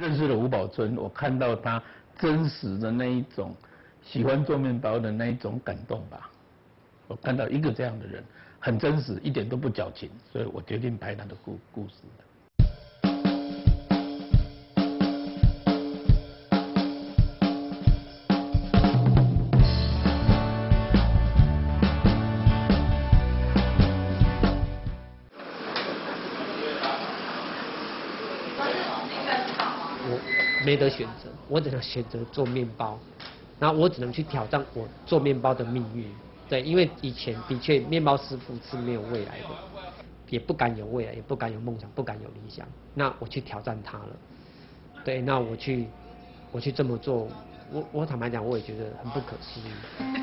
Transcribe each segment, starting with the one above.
认识了吴宝春，我看到他真实的那一种喜欢做面包的那一种感动吧。我看到一个这样的人，很真实，一点都不矫情，所以我决定拍他的故事的。 没得选择，我只能选择做面包，然后我只能去挑战我做面包的命运。对，因为以前的确面包师傅是没有未来的，也不敢有未来，也不敢有梦想，不敢有理想。那我去挑战它了，对，那我去这么做，我坦白讲，我也觉得很不可思议。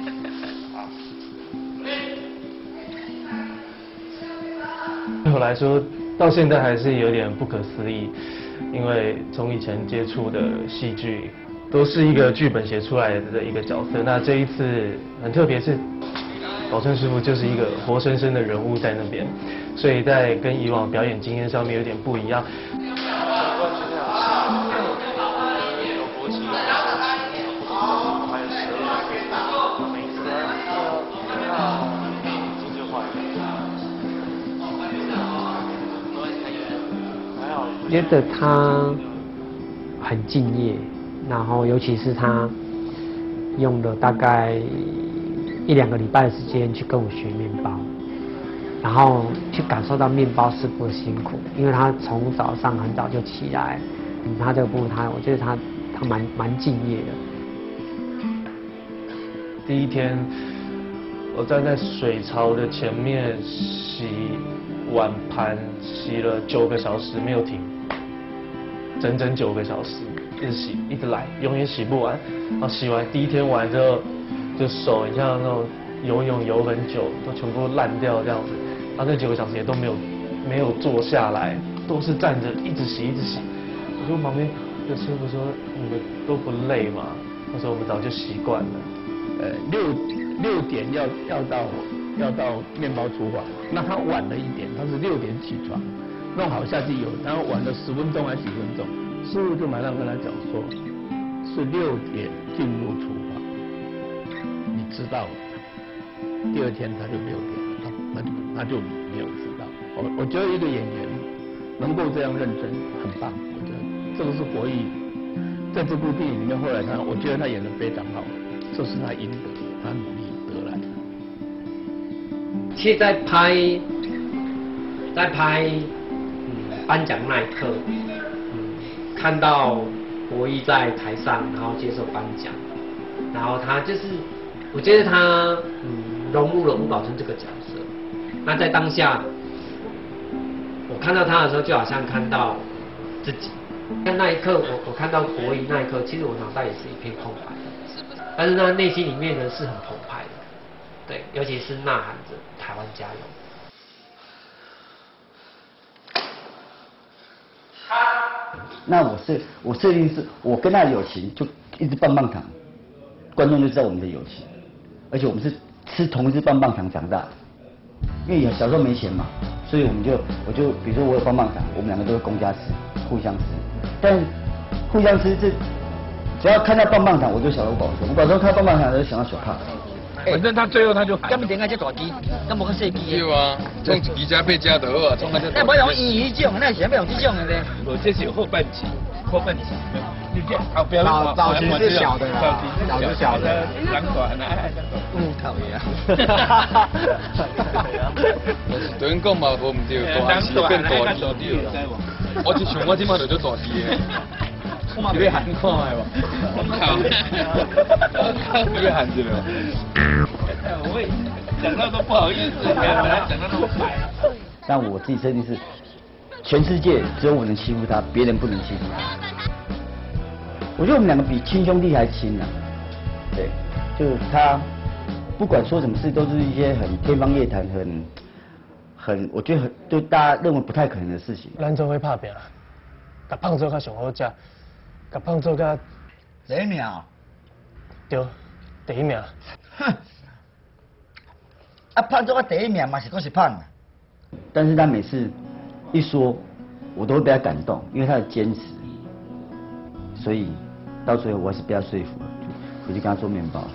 对我来说，到现在还是有点不可思议。因为从以前接触的戏剧，都是一个剧本写出来的一个角色。那这一次很特别，是宝春师傅就是一个活生生的人物在那边，所以在跟以往表演经验上面有点不一样。 觉得他很敬业，然后尤其是他用了大概1-2个礼拜的时间去跟我学面包，然后去感受到面包师傅的辛苦，因为他从早上很早就起来，他这个部分我觉得他蛮敬业的。 第一天，我站在水槽的前面洗碗盘，洗了9个小时没有停。整整9个小时，一直洗，一直来，永远洗不完。然后洗完第一天完之后，就手你像那种游泳游很久，都全部烂掉这样子。然后那9个小时也都没有坐下来，都是站着一直洗一直洗。我就旁边的师傅说：“你们都不累吗？”他说：“我们早就习惯了。 6点要到面包厨房，那他晚了一点，他是6点起床。弄好下去油，然后晚了10分钟还几分钟，师傅就马上跟他讲说，是6点进入厨房，你知道了。第2天他就6点，他就没有知道。我觉得一个演员能够这样认真，很棒。我觉得这个是国艺在这部电影里面，后来我觉得他演得非常好，这是他应得，他努力得来的。 其实在拍。颁奖那一刻，看到国艺在台上，然后接受颁奖，然后他就是，我觉得他融入了吴宝春这个角色。那在当下，我看到他的时候，就好像看到自己。但那一刻，我看到国艺那一刻，其实我脑袋也是一片空白的，但是他内心里面呢是很澎湃的，对，尤其是呐喊着台湾加油。 那我设定是我跟他的友情就一支棒棒糖，观众就知道我们的友情，而且我们是吃同一支棒棒糖长大的，因为小时候没钱嘛，所以我就比如说我有棒棒糖，我们2个都是公家吃，互相吃，但互相吃只要看到棒棒糖，我就想到吴宝春看到棒棒糖就想到小胖。 反正他最后他就咁咪点解只大机，咁冇咁细机？ 对啊，创一支加倍加多啊，创啊只。 那冇用伊种，那是要用这种的咧。 我这是有后半期，你这好不要早期是小的啦，早期小的， 两短啊， 木头呀。 对因讲嘛，无唔对，大时变大机对。我就想我即马就做大机的。你要喊看下无？你要喊是没有？我会讲到都不好意思，本来讲到那么白。 但我自己设定是，全世界只有我能欺负他，别人不能欺负他。我觉得我们2个比亲兄弟还亲啊。对，就是他不管说什么事，都是一些很天方夜谭、很我觉得就大家认为不太可能的事情。 咱做伙拍拼，甲胖做较上好食。甲胖做甲第1名。 对，第1名。 哼，胖做甲第1名嘛是都是胖。 但是他每次一说，我都会被他感动，因为他的坚持。 所以到最后我还是被他说服了，我就跟他做面包。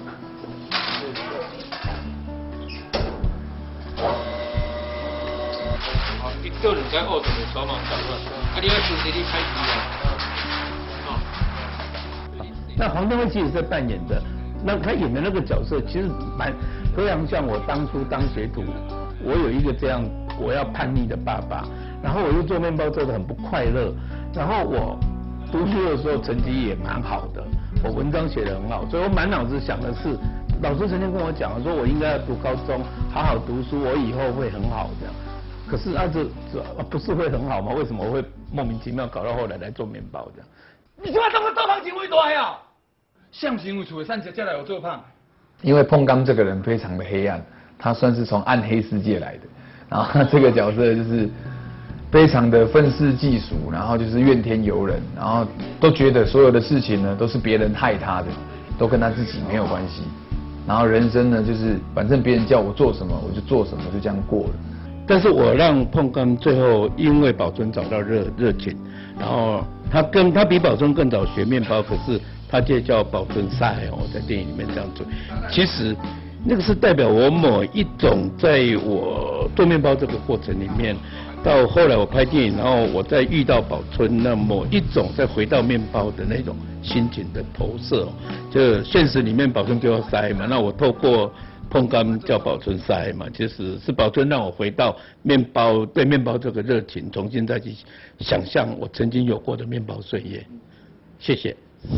一个人在学就袂爽嘛，你要自己去开机啊。那黄登辉其实在扮演的，那他演的那个角色其实非常像我当初当学徒，我有一个这样我要叛逆的爸爸，然后我又做面包做得很不快乐，然后我读书的时候成绩也蛮好的，我文章写得很好，所以我满脑子想的是，老师曾经跟我讲说我应该要读高中，好好读书，我以后会很好这样。可是这不是会很好吗？为什么我会莫名其妙搞到后来来做面包这样？你他妈当个大胖行为大呀！像行为处上下来有做胖。 因为碰刚这个人非常的黑暗，他算是从暗黑世界来的，然后他这个角色就是非常的愤世嫉俗，然后就是怨天尤人，然后都觉得所有的事情呢都是别人害他的，都跟他自己没有关系。然后人生呢就是反正别人叫我做什么我就做什么，就这样过了。 但是我让碰刚最后因为宝春找到热情，然后他比宝春更早学面包，可是他就叫宝春赛哦，在电影里面这样做。其实那个是代表我某一种在我做面包这个过程里面，到后来我拍电影，然后我再遇到宝春，那某一种再回到面包的那种心情的投射，就现实里面宝春就要塞嘛，那我透过碰刚叫宝春塞嘛，其实是宝春让我回到面包，对面包这个热情，重新再去想象我曾经有过的面包岁月。谢谢。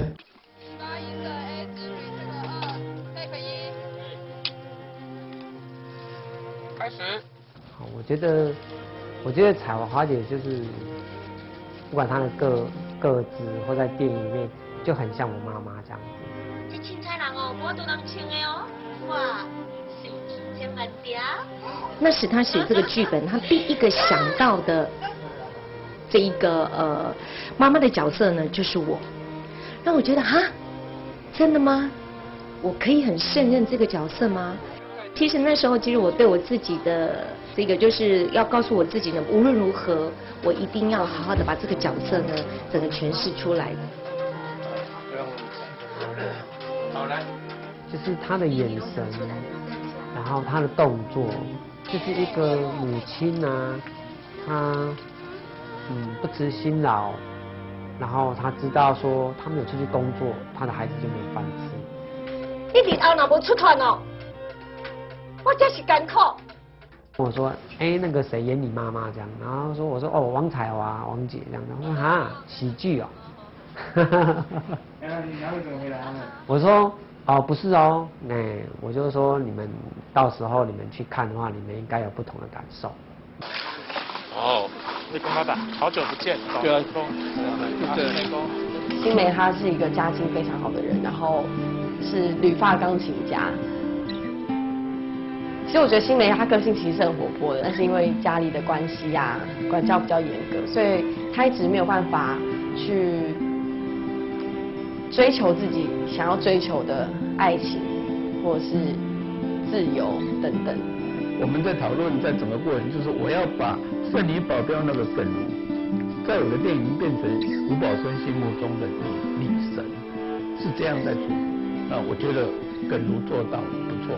开始。 好，我觉得彩华姐就是不管她的个子或在电影里面就很像我妈妈这样子。 这凊彩人哦，我都能穿的哦，哇，手艺千万条。 那使他写这个剧本，他第一个想到的这一个妈妈的角色呢，就是我，让我觉得哈，真的吗？我可以很胜任这个角色吗？其实那时候，其实我对我自己的这个就是要告诉我自己呢，无论如何，我一定要好好的把这个角色呢，整个诠释出来。 好来， 就是她的眼神，然后她的动作，就是一个母亲啊，她不辞辛劳，然后她知道说她没有出去工作，她的孩子就没饭吃。 你日后若无出团哦，我真是艰苦。 我说，那个谁演你妈妈这样，然后我说王彩华王姐这样，然后说哈喜剧哦。我说不是哦，我就说你们到时候你们去看的话，你们应该有不同的感受。 你跟他打，好久不见，对啊，对。 新梅她是一个家境非常好的人，然后是旅发钢琴家。其实我觉得新梅她个性其实是很活泼的，但是因为家里的关系啊，管教比较严格，所以她一直没有办法去追求自己想要追求的爱情，或者是自由等等。 我们在讨论，在整个过程，就是我要把圣女保镖那个耿如，在我的电影变成吴宝春心目中的女神，是这样在处理。那我觉得耿如做到不错。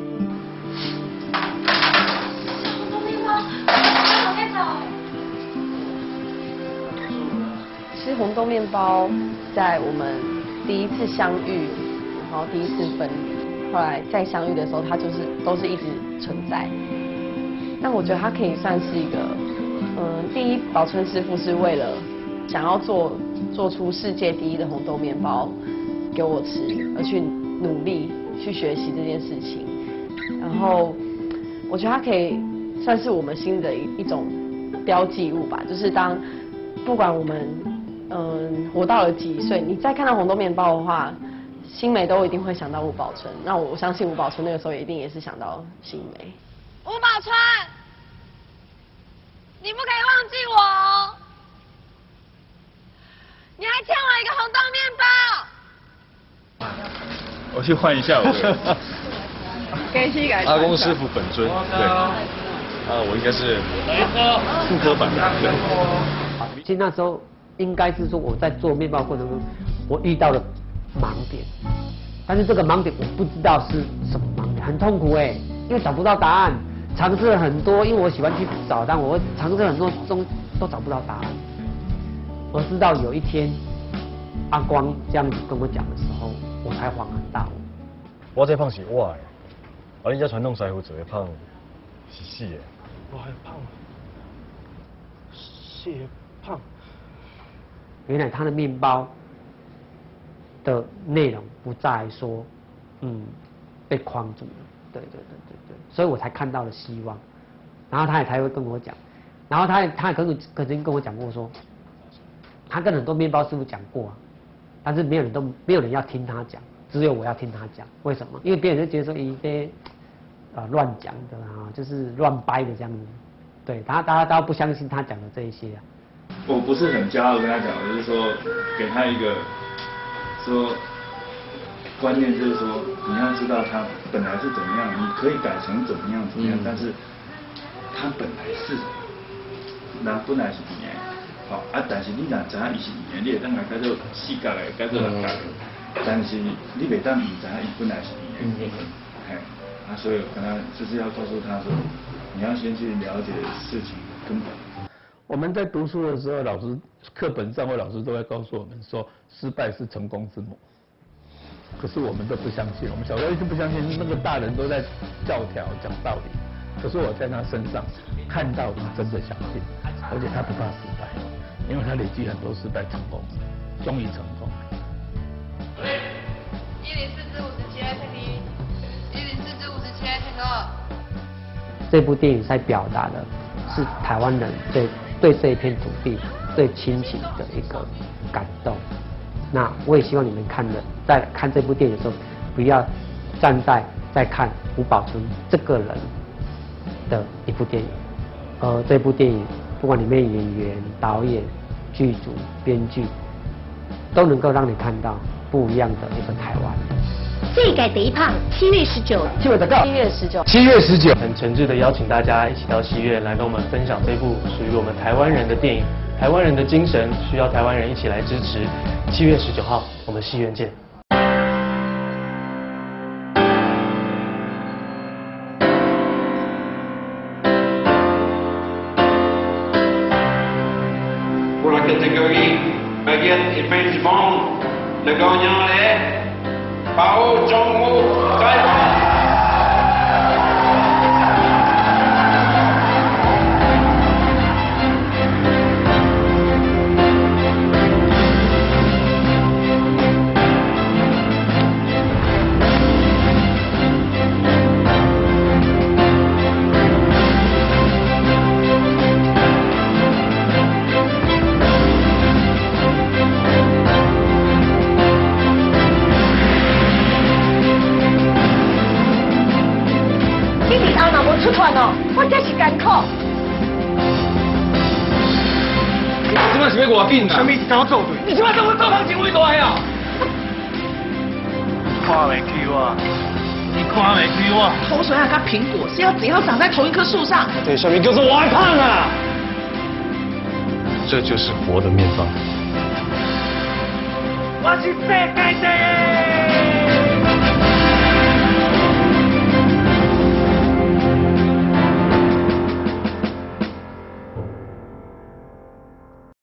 吃红豆面包，在我们第一次相遇，然后第一次分离，后来再相遇的时候，它都是一直存在。但我觉得它可以算是一个，第一，宝春师傅是为了想要做出世界第一的红豆面包给我吃，而去努力去学习这件事情。然后我觉得它可以算是我们新的一种标记物吧，就是不管我们活到了几岁，你再看到红豆面包的话，新梅都一定会想到吴宝春。那我相信吴宝春那个时候一定也是想到新梅。 吴宝春，你不可以忘记我哦！你还欠我一个红豆面包。 我去换一下我的。阿公师傅本尊，对。我应该是复刻版的。 其实那时候应该是说我在做面包过程中， 我遇到了盲点，但是这个盲点我不知道是什么盲点，很痛苦哎，因为找不到答案，尝试了很多，因为我喜欢去找，但我尝试了很多东西都找不到答案。我知道有一天阿光这样子跟我讲的时候，我才恍然大悟。 我这胖是我的，你这传统师傅做的胖是死的。 我还胖，谢胖。 原来他的面包的内容不在说，被框住了，对，所以我才看到了希望。然后他也才会跟我讲，然后他也曾经跟我讲过说，他跟很多面包师傅讲过啊，但是没有人要听他讲，只有我要听他讲。为什么？因为别人就觉得说一些乱讲的啊，就是乱掰的这样子。对，大家都不相信他讲的这一些啊。 我不是很骄傲跟他讲，我就是说给他一个说观念，就是说你要知道他本来是怎么样，你可以改成怎么样，但是他本来是人本来是圆的，好但是你若知影伊是圆的，你会当来改做四角的，改做六角的，但是你袂当唔知影伊本来是圆的，所以跟他就是要告诉他说，你要先去了解事情根本。 我们在读书的时候，老师课本上或老师都会告诉我们说，失败是成功之母。可是我们都不相信，我们小时候一直不相信，那个大人都在教条讲道理。可是我在他身上看到他真的相信，而且他不怕失败，因为他累积很多失败成功，终于成功。 104至57来听你，104至57来听我。 这部电影在表达的是台湾人对这一片土地最亲情的一个感动。那我也希望你们在看这部电影的时候，不要站在看吴宝春这个人的一部电影，这部电影不管里面演员、导演、剧组、编剧，都能够让你看到不一样的一个台湾。 最改第一胖，7月19，7 月19，很诚挚的邀请大家一起到戏院来跟我们分享这部属于我们台湾人的电影，台湾人的精神需要台湾人一起来支持。7月19号，我们戏院见。 Pour la catégorie baguette et pain du monde, le gagnant est Pao Jong-ho, Taïwan. 是要偌紧啊？什么是跟我作对？你即摆跟我做工真伟大呀！ 看袂起我，你看袂起我。 口水和苹果是要只要长在同一棵树上。 对，什么叫做我爱胖啊？这就是活的面包。 我是世界第一。